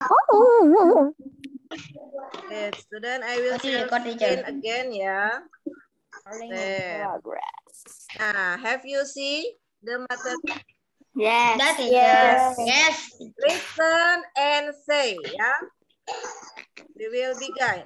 Okay, student, I will share screen again, ya. There. Nah, have you see the method? Yes. Yes. Listen and say, ya. We will begin.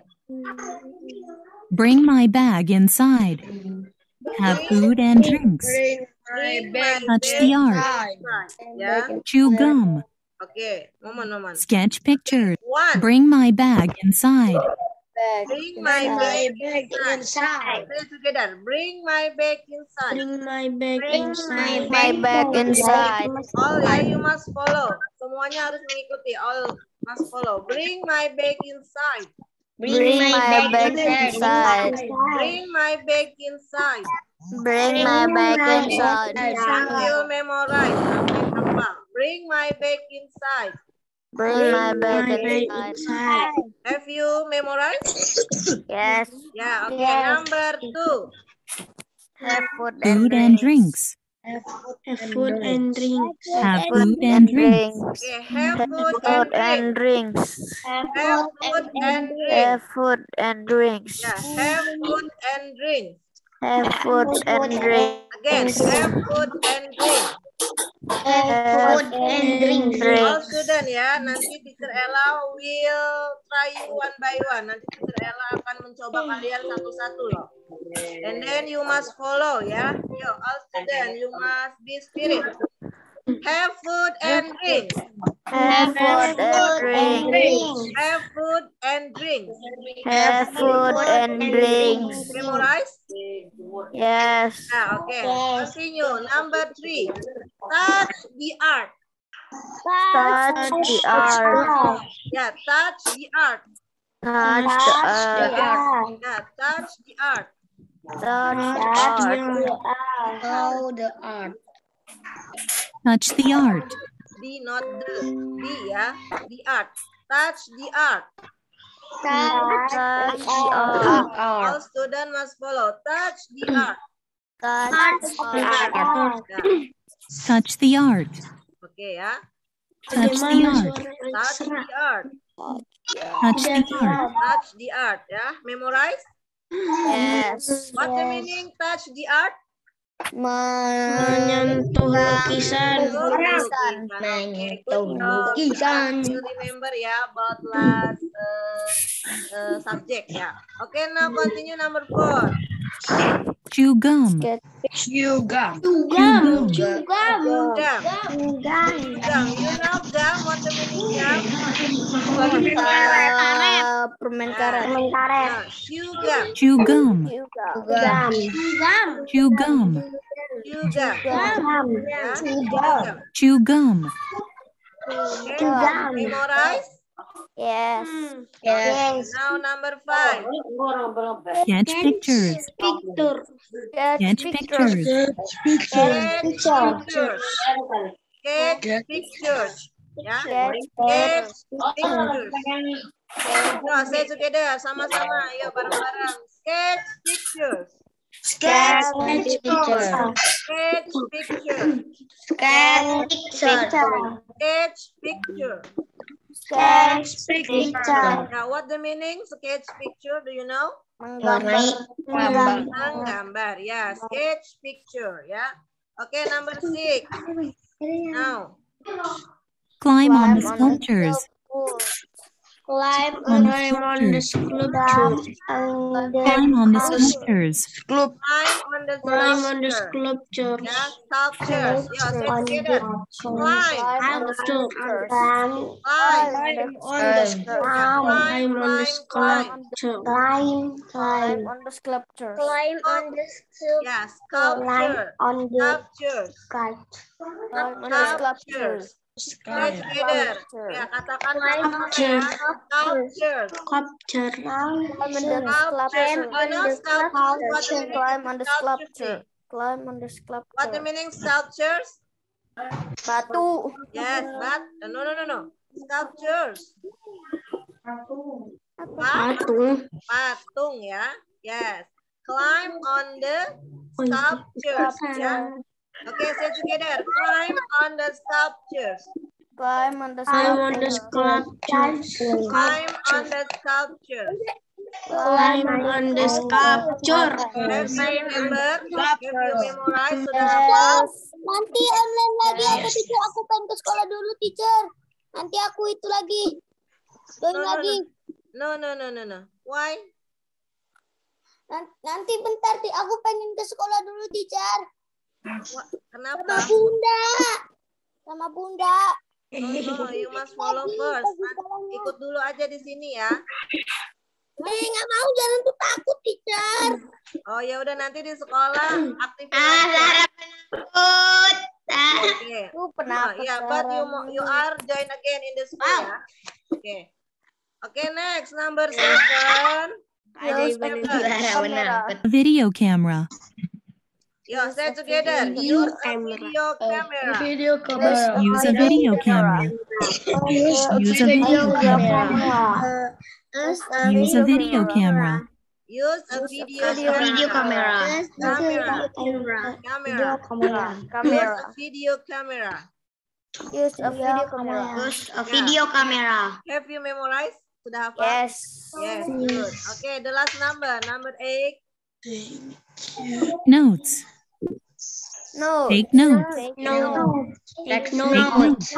Bring my bag inside. Have food and drinks. Bring my Touch bag the art. inside, ya. Chew gum. Okay, moment. Sketch pictures. One. Bring my bag inside. Bring my bag inside. Say together. Bring my bag inside. Bring my bag inside. My bag inside. All ya, you must follow. Semuanya harus mengikuti. All must follow. Bring my bag inside. Bring my bag inside. Bring my bag inside. Bring my bag inside. Sambil memorize. Sampai hafal. Bring my bag inside. Bring my bag inside. Have you memorized? Yes. Yeah, okay. Number 2. Have food and drinks. Have food and drinks. Have food and drinks. Okay, have food Food and and drinks. drinks. Have food and Have drinks. food and drinks. Yeah, have food and drinks. Have food and drinks. Again, have food and drinks. Have food and drinks. All student ya, nanti Teacher Ella will try you one by one. Nanti Teacher Ella akan mencoba kalian satu-satu loh. And then you must follow ya. Yo, all student, you must be spirit. Have food and drinks. Have food and drinks. Have food and drinks. Have food and drinks. Memorize? Yes. Nah, okay. Continue. Number 3. Touch the art. Touch the art. Yeah, touch the art. Touch the art. Yeah, touch the art. Touch the art. Oh, the art. Touch the art. The, not the. The, ya. The art. Touch the art. Touch the art. All students must follow. Touch the art. Touch the art. Yeah. Touch the art. Okay, ya. Touch the art. Touch the art. Touch the art. Touch the art, ya. Memorize? Yes. What the meaning touch the art? Menyentuh lukisan. Menyentuh lukisan. You remember ya about last subject ya. Okay, now continue number 4. Chew gum. Chew gum. Chew gum. Gum. You know gum? What the meaning gum? Permen karet. Yeah, chew gum. Chew gum. Chew gum. Chew gum. Yeah, Chew gum. Okay. Memorize? Yes. Now number 5. Sketch pictures. Sketch pictures. Sketch pictures. Sketch pictures. Ya. Sketch pictures. No, say together. Sama-sama. Ayo bareng-bareng. Sketch pictures. Sketch pictures. Sketch picture. Sketch Sketch picture. Sketch picture. Now, what the meaning sketch picture? Do you know? Menggambar. Menggambar. Ya, sketch picture. Ya. Okay, number 6. Now. Climb on the sculptures. Climb On on the sculpture. Climb on the sculptures. Climb on the sculpture. Ya, sculptures. Yo, say together. Climb. Climb on the sculpture. Climb. Climb on the sculpture. Climb on the sculpture. Ya, sculpture. Sculptures. Climb on the sculptures. Say together. Ya, katakan sama-sama ya. Sculptures. Sculpture. Climb on the Sculpture. You know sculpture? What the meaning Climb on the sculpture? sculpture. Climb on the What the sculpture. meaning sculptures? Batu. Yes, but no. Sculptures. Patung ya. Yes. Climb on the sculptures ya. Okay, say together. Climb on the sculptures. Climb on the Climb on the sculpture. sculpture. Climb on the sculpture. Climb on the sculpture. Have you remember? Have you memorized? Sudah hafal? Nanti online lagi atau teacher? Aku pengen ke sekolah dulu, teacher. Nanti aku itu lagi. Join lagi. No. Why? Nanti bentar, aku pengen ke sekolah dulu, teacher. Kenapa? Sama bunda. No, you must follow first. Ikut dulu aja di sini ya. Nggak mau, jangan tuh takut, teacher. Oh ya udah nanti di sekolah aktivitas. Okay. But you are join again in the school ya. Okay, next number 7. Video camera. Yo, say together. Use a video camera. Use a video camera. Use a video camera. Use a video camera. Use a video camera. Use a video camera. Have you memorized? Sudah hafal? Yes. Yes, good. Okay, the last number 8. Notes. No. Take notes. Take notes. Yeah, take notes.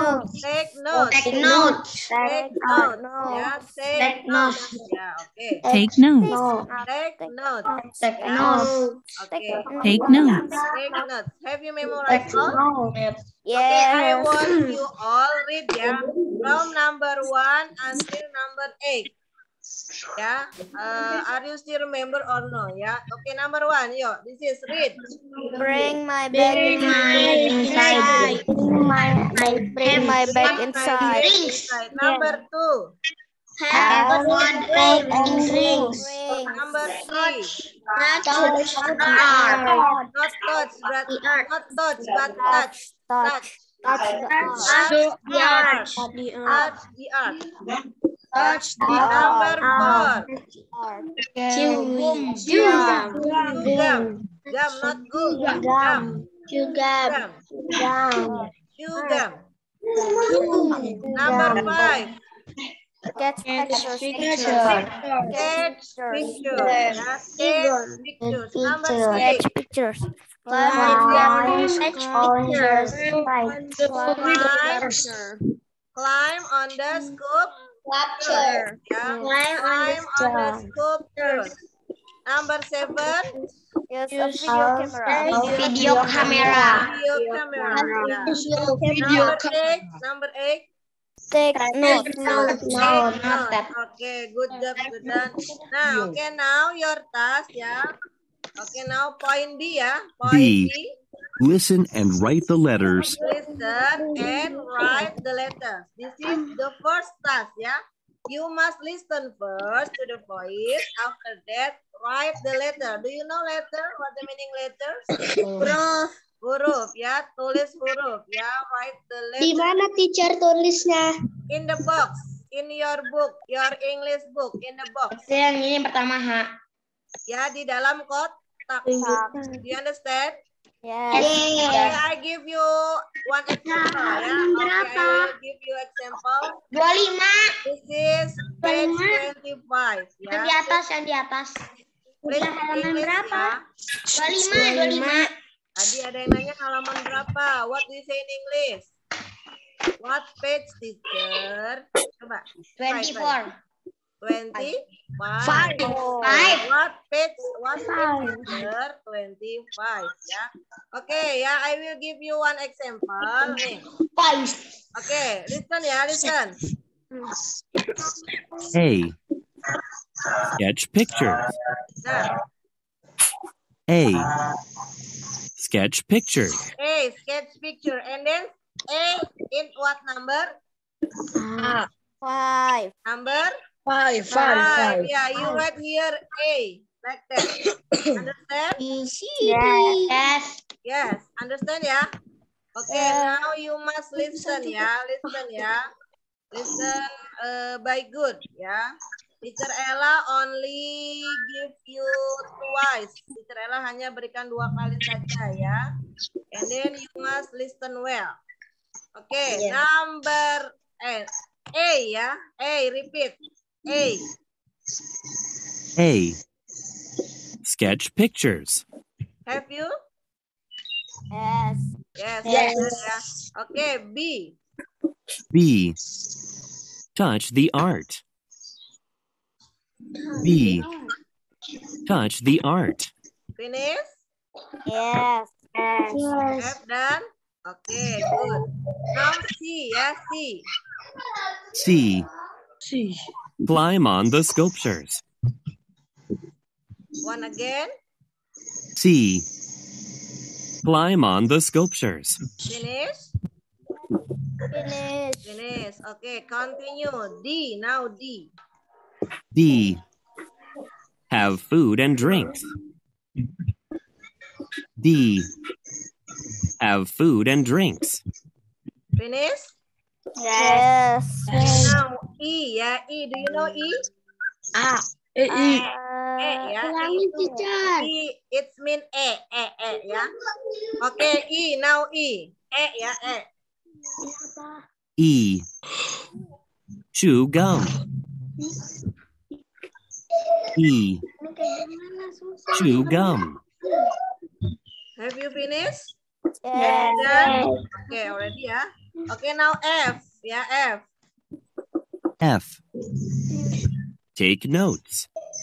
Yeah, okay. Take notes. Take notes. Okay. Take notes. Take notes. Have you memorized all? Yes. Okay, I want you all read ya from number 1 until number 8. Yeah, are you still remember or no? Yeah, okay. Number 1, yo, this is read. Bring my bag inside. Bring my bag inside. Number 2. Have one egg and rings. Number 3. Not touch, Not touch, but touch. Touch the art. Touch the number 4. Gum, not gum. Chew gum. Number 5. Sketch pictures. Sketch pictures. Number 6. Pictures. Climb on the sculpture. Yeah. Climb on the sculpture. Number 7. Use a Video camera. Number 8. Take notes. Okay, good job, good done. Now your task, yeah. Okay, now point B, yeah. Point B. B. Listen and write the letters. Listen and write the letters. This is the first task, yeah. You must listen first to the voice. After that, write the letter. Do you know letter? What the meaning letters? Huruf, ya. Tulis huruf, ya. Write the letter. Di mana teacher tulisnya? In the box. In your book. Your English book. In the box. Yang ini pertama, Ha. Ya, di dalam kotak. Do you understand? Yes. Okay, I give you one example, ya. Okay, I will give you example. 25. This is page 25, ya. Yang di atas. Please Halaman English, berapa? ya. 25. Tadi ada yang nanya halaman berapa? What do you say in English? What page, teacher? Coba. 24. 25. What page, teacher? 25, ya. Okay, ya. I will give you one example. Nih. Okay, listen ya, listen. A. Sketch picture. Nah. A. Sketch picture. A, sketch picture. And then A in what number? 5. Number? 5. 5. Yeah, you write here A. Like that. Understand? Yes. Yes. Understand ya? Okay, now you must listen ya. Listen ya. Listen by good ya. Teacher Ella only give you twice. Teacher Ella hanya berikan 2 kali saja ya. And then you must listen well. Okay, number A ya. A, repeat. A. A. Sketch pictures. Have you? Yes. Yes. Yes. Ya. Okay, B. B. Touch the art. B. Touch the art. Finish? Yes. Have done? Okay, good. Now C ya, C. C. Climb on the sculptures. One again. C. Climb on the sculptures. Finish? Finish. Finish. Okay, continue. D, now D. D. Have food and drinks. D. Have food and drinks. Finish? Yes. Now E ya, E. Do you know E? E ya. E, it's mean E ya. Okay, E, now E. E ya, E. E. Chew gum. E. Chew gum. Have you finished? Yes. Done? Okay, already ya. Okay, now F ya, F. F. Take notes.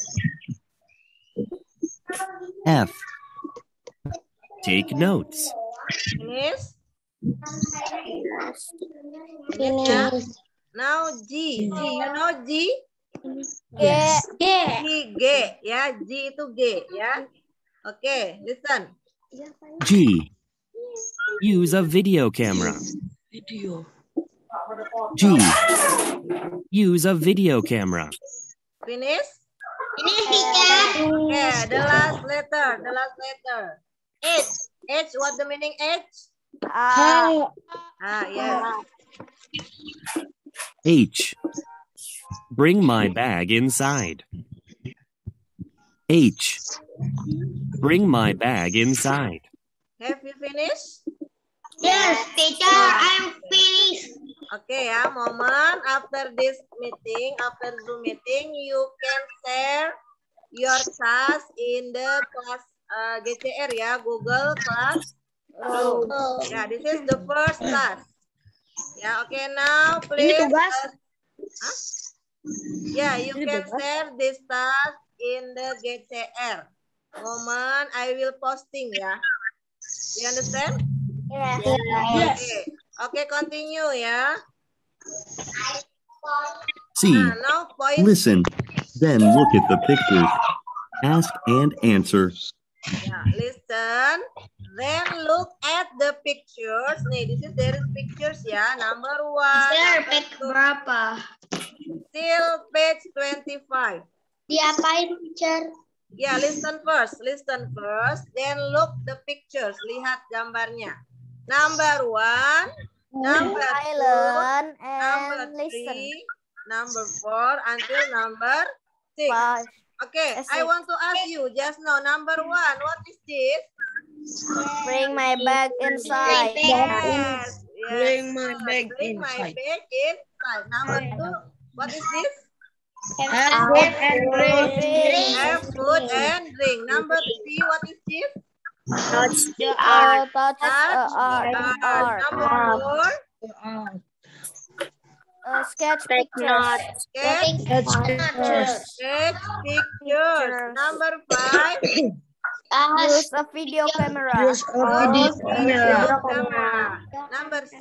F. Take notes. Finish? Finish ya. Now G. G, you know G? G, G ya. G itu G ya. Okay, listen. G. Use a video camera. G. Use a video camera. Finish? Okay, the last letter. H. H, what the meaning H? Yes. H. Bring my bag inside. H. Bring my bag inside. Have you finished? Yes, teacher, I'm finished. Okay ya, moment after this meeting, after Zoom meeting, you can share your task in the class GCR ya, Google Classroom. Ya, this is the first task. Ya, okay, now please. Yeah, you can share this task in the GCR. Moment, I will posting ya. You understand? Yes. Okay. Okay, continue ya. C. Now point. Listen, then look at the pictures. Ask and answer. Ya, listen. Then look at the pictures. Nih, there is pictures ya. Number 1. Page berapa? Till page 25. Diapain, teacher? Ya, listen first. Then look the pictures. Lihat gambarnya. Number 1. Number 2. Silent Number and listen. 3. Number 4 until number 6. 5. Okay, I want to ask you just now. Number 1, what is this? Bring my bag inside. Yes. Bring my bag Bring my inside. bag inside. Number 2, what is this? Have food and drink. Have food and drink. Number 3, what is this? Touch Art. art. Number 4, Sketch pictures. sketch pictures. Number 5, Use a video camera. video camera. Number 6,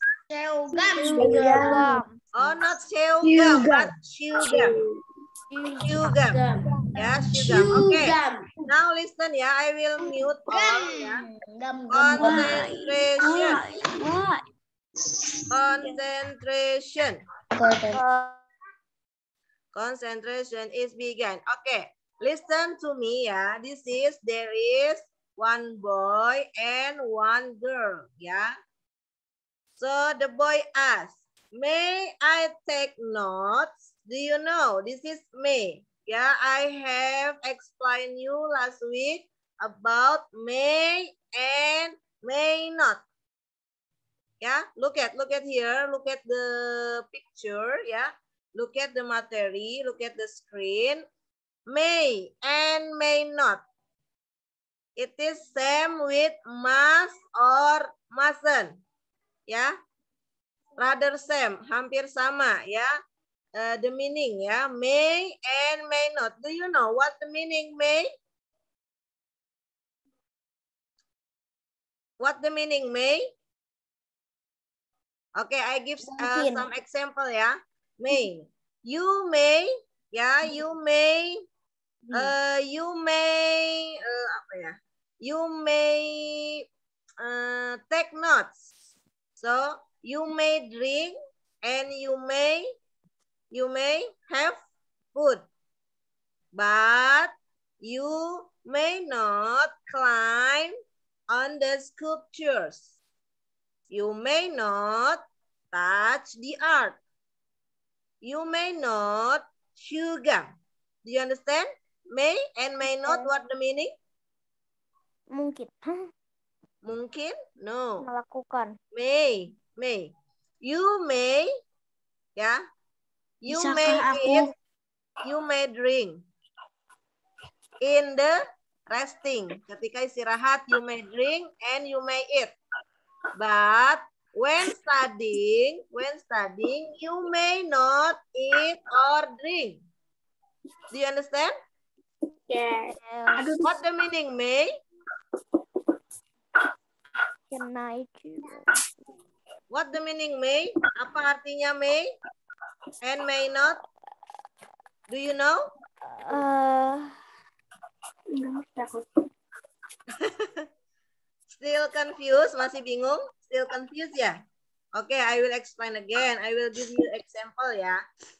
oh, not chewgum, but chewgum. Chewgum. Ya, chewgum. Okay. Now listen ya, I will mute all ya. Concentration is begun. Okay. Listen to me ya. There is one boy and one girl ya. So the boy asks, may I take notes? Do you know this is may? Yeah, I have explained you last week about may and may not. Yeah, look at here. Look at the picture. Yeah, look at the material. Look at the screen. May and may not. It is same with must or mustn't. Ya, rather same, hampir sama. Ya, the meaning ya, may and may not. Do you know what the meaning may? What the meaning may? Okay, I give some example ya. May. You may, ya, you may apa ya? You may take notes. So you may drink and you may have food, but you may not climb on the sculptures. You may not touch the art. You may not chew gum. Do you understand? May and may not, what the meaning? Mungkin. Mungkin? No. Melakukan. May. You may, ya. You Bisakah may aku? eat. You may drink. In the resting. Ketika istirahat, you may drink and you may eat. But when studying, you may not eat or drink. Do you understand? Yes. What the meaning may? Can I choose? What the meaning may? Apa artinya may and may not? Do you know? Still confused? Masih bingung? Still confused ya? Okay, I will explain again. I will give you example ya.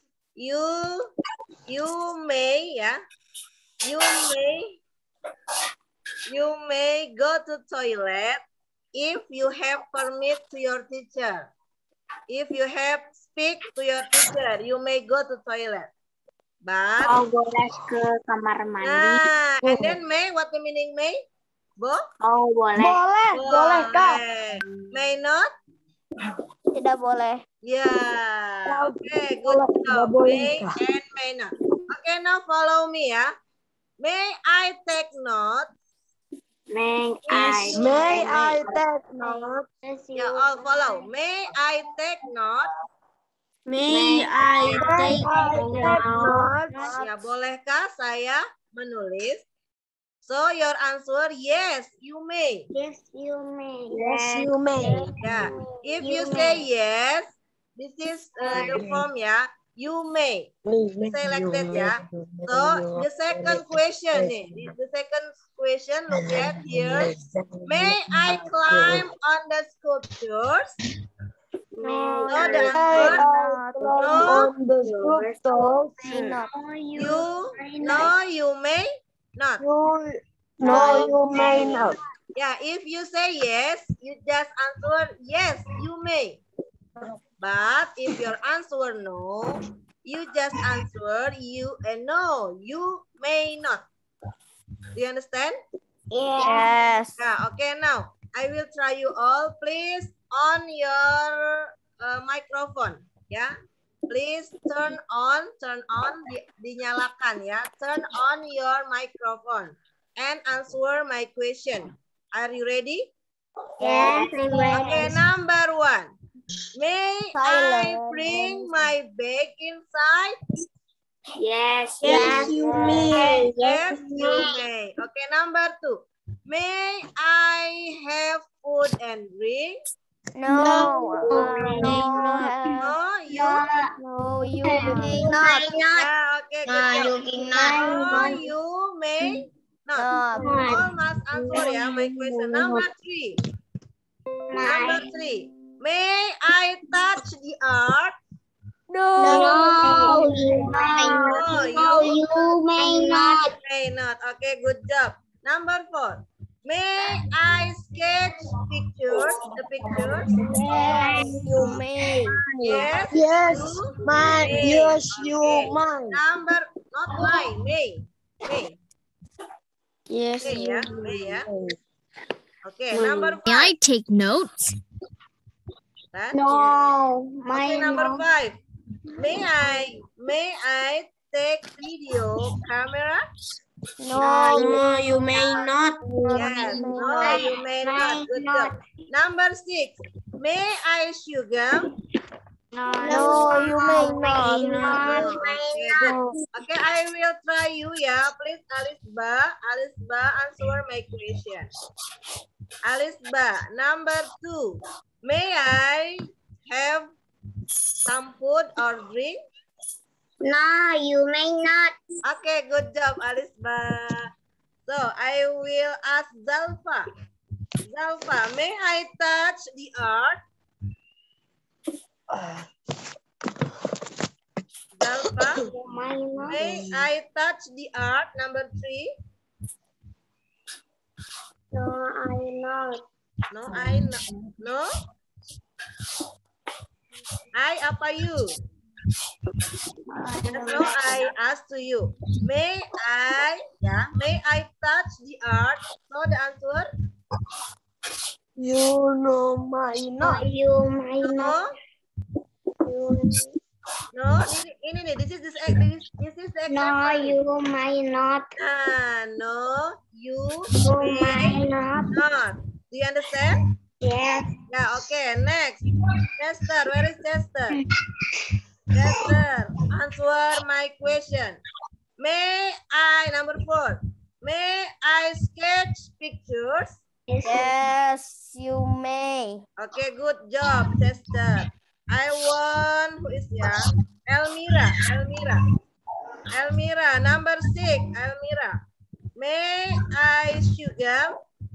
You may ya. You may go to toilet if you have permit to your teacher. If you have speak to your teacher, you may go to toilet. But boleh ke kamar mandi. nah, and then may, what the meaning may? Bo? Oh, boleh. Boleh, Kak. May not? Tidak boleh. Yeah. Okay, good job. May and may not. Okay, now follow me ya. May I take note? May I take note? Ya, all follow. May I take note? May I take note? Ya, bolehkah saya menulis? So your answer, yes, you may. Yes, you may. Yeah. If you say yes, this is the form ya. You may. Say like that ya. So the second question nih. The second question, look at here. May I climb on the sculptures? No, So the answer, no. You may not. you may not. Yeah, if you say yes, you just answer yes, you may. But if your answer no, you just answer no, you may not. Do you understand? Yes. Yeah, okay, now I will try you all. Please on your microphone. Yeah. Please turn on, dinyalakan ya. Turn on your microphone and answer my question. Are you ready? Yes. Okay, number 1. May I bring my bag inside? Yes, you may. Yes, you may. Okay, number 2. May I have food and drink? No, you may not. Yeah, okay, good job. No, you may not. All must answer ya my question. Number 3. May I touch the art? No, you may not. May not. Okay, good job. Number 4. May I sketch pictures? The pictures? Yes, you may. Yes, Yes, you may. may. Yes, you Okay. may. Number, not may, may. Yes, May ya, may ya. Okay, May. number May I 5. take notes? Kan? No, Okay, number 5. May I take video camera? No, you may not. Yes. No, you may not. Good job. Number 6. May I chew gum? No, you may not. No. Okay, good. Okay, I will try you ya. Please, Alisba, answer my question. Alisba, number 2. May I have some food or drink? No, you may not. Okay, good job, Alisba. So, I will ask Zalfa. Zalfa, may I touch the art? Zalfa, may I touch the art? Number 3. No, I not. No, I no. I apa you? No, I ask to you. May I touch the art? So the answer? You know my not. You may not. No, ini nih. This is the example. No, you may not. No, you may not. Do you understand? Yes. Yeah, okay. Next. Chester, where is Chester? Chester, answer my question. May I, number 4. May I sketch pictures? Yes, you may. Okay, good job, Chester. I want, who is young? Elmira, number 6. Elmira, may I shoot gum?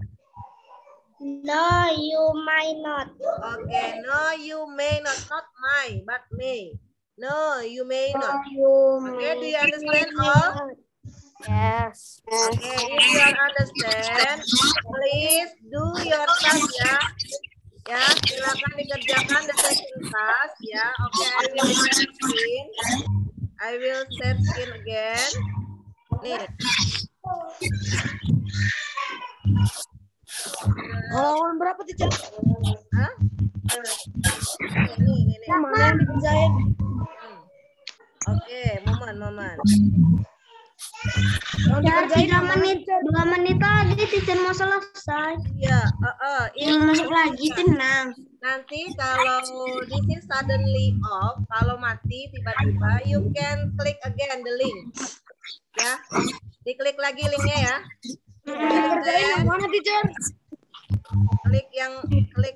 No, you may not. Okay, no, you may not. Not my, but may. No, you may not. Okay, do you understand all? Yes. Okay, if you understand, please do your task ya. Ya, silakan dikerjakan the session task ya. Okay, I will share screen again. Nih. Halaman berapa teacher? Hah? Nih. Mana yang dikerjain? Oke, momen. Ya, 2 menit lagi teacher mau selesai. Iya, Ini masuk lagi tenang. Nanti kalau this is suddenly off, kalau mati tiba-tiba, you can click again the link. Ya, diklik lagi linknya ya. Kerjain yang mana teacher? Klik yang klik.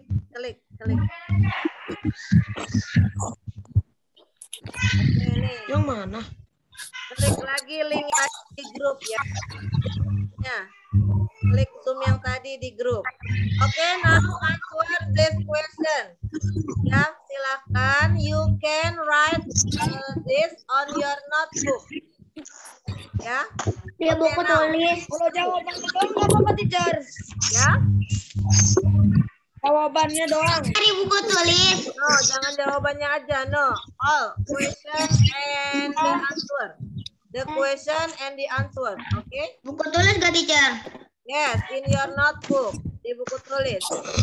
Nih. Yang mana? Klik lagi link di grup ya. Ya. Klik Zoom yang tadi di grup. Oke, now answer this question. Ya, silakan. You can write this on your notebook. Ya. Dia buku tulis. Kalau jawabannya doang nggak apa-apa, teacher. Ya. Jawabannya doang. Cari buku tulis. No, jangan jawabannya aja. No, all question and the answer. The question and the answer. Okay? Buku tulis gak teacher? Yes, in your notebook. Di buku tulis.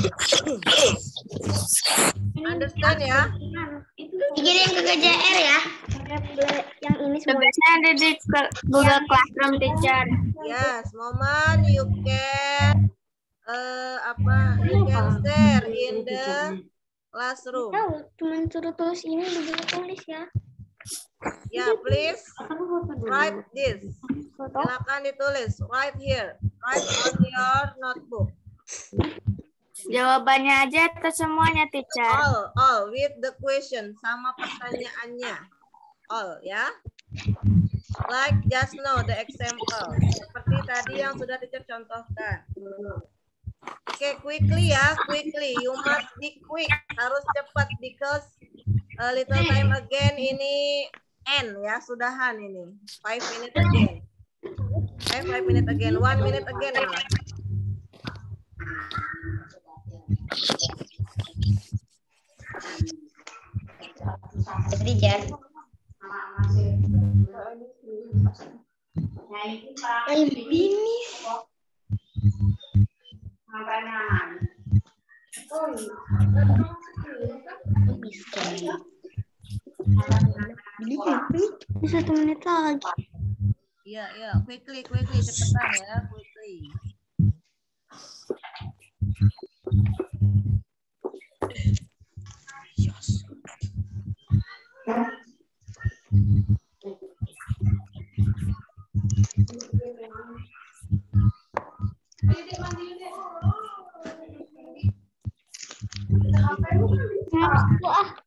Understand ya? Dikirim ke KJR ya. Yang ini semua. Ada di Google Classroom teacher. Yes, Moman, you can you can share in the classroom. Tahu, cuma suruh tulis ini di buku tulis ya. Ya, please write this. Silakan ditulis. Right here. Write on your notebook. Jawabannya aja atau semuanya teacher? All with the question, sama pertanyaannya. All ya. Like just now the example. Seperti tadi yang sudah teacher contohkan. Oke, quickly ya, quickly. You must be quick. Harus cepat because a little time again ini end ya, sudahan ini. 5 minutes again. 5 minutes again. 1 minute again. Ya. Ini. Ini 1 menit lagi. Iya, quickly, cepetan ya, quickly. Wah.